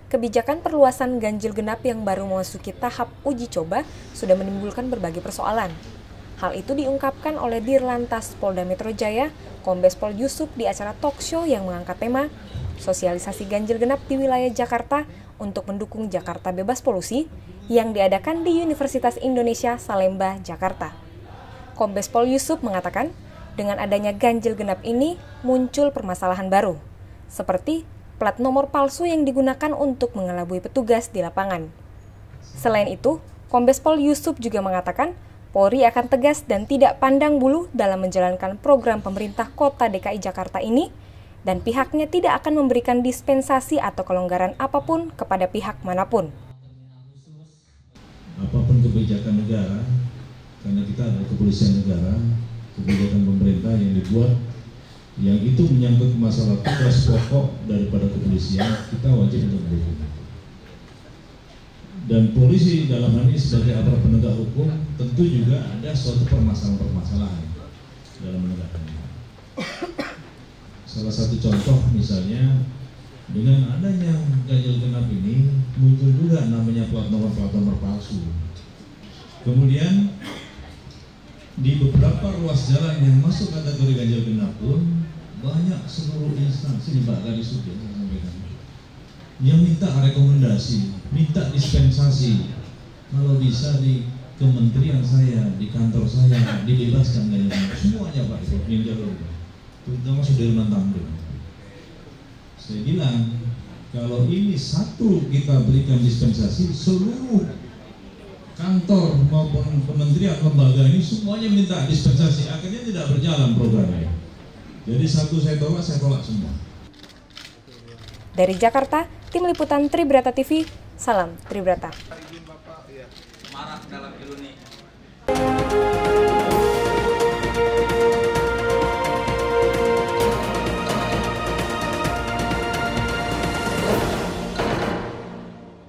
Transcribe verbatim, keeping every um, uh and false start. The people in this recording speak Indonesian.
kebijakan perluasan ganjil genap yang baru memasuki tahap uji coba sudah menimbulkan berbagai persoalan. Hal itu diungkapkan oleh Dirlantas Polda Metro Jaya, Kombes Pol Yusuf di acara talk show yang mengangkat tema sosialisasi ganjil genap di wilayah Jakarta untuk mendukung Jakarta bebas polusi yang diadakan di Universitas Indonesia Salemba, Jakarta. Kombes Pol Yusuf mengatakan, dengan adanya ganjil genap ini muncul permasalahan baru, seperti plat nomor palsu yang digunakan untuk mengelabui petugas di lapangan. Selain itu, Kombes Pol Yusuf juga mengatakan Polri akan tegas dan tidak pandang bulu dalam menjalankan program pemerintah Kota D K I Jakarta ini, dan pihaknya tidak akan memberikan dispensasi atau kelonggaran apapun kepada pihak manapun. Apapun kebijakan negara, karena kita ada kepolisian negara, kebijakan pemerintah yang dibuat, yang itu menyangkut masalah tugas pokok daripada kepolisian, kita wajib untuk mendukung. Dan polisi dalam hal ini sebagai aparat penegak hukum tentu juga ada suatu permasalahan-permasalahan dalam menegakkannya. Salah satu contoh misalnya dengan adanya ganjil genap ini muncul juga namanya plat nomor-plat nomor palsu. Kemudian di beberapa ruas jalan yang masuk kategori ganjil genap pun banyak seluruh instansi di Pak Kadis juga yang minta rekomendasi, minta dispensasi. Kalau bisa di kementerian saya, di kantor saya dibebaskan ganjil genap semuanya Pak itu yang jalur, terutama Sudirman Tamrin. Saya bilang kalau ini satu kita berikan dispensasi, seluruh kantor maupun kementerian lembaga ini semuanya minta dispensasi, akhirnya tidak berjalan programnya. Jadi satu saya tolak, saya tolak semua. Dari Jakarta, tim liputan Tribrata T V, salam Tribrata. Marak dalam iluni.